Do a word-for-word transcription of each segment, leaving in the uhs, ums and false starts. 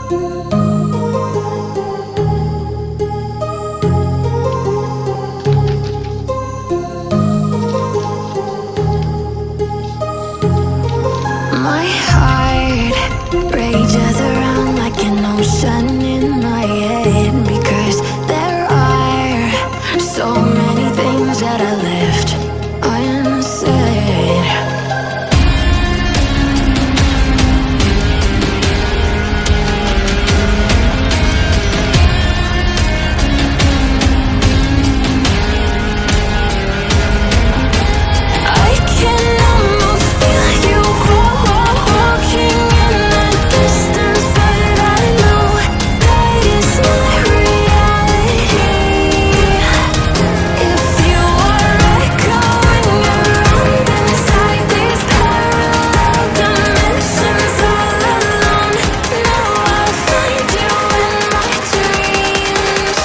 My heart rages around like an ocean in my head, because there are so many things that I left unsaid. I can almost feel you walking in the distance, but I know that it's not reality. If you are echoing around inside these parallel dimensions all alone, now I'll find you in my dreams.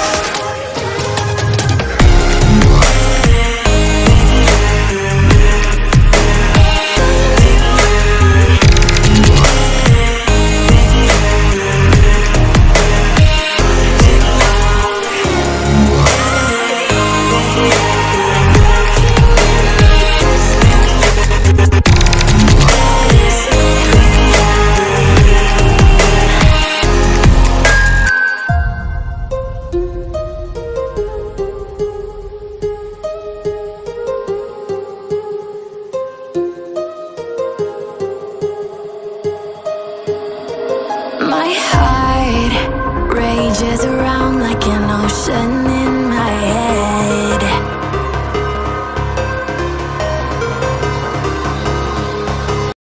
My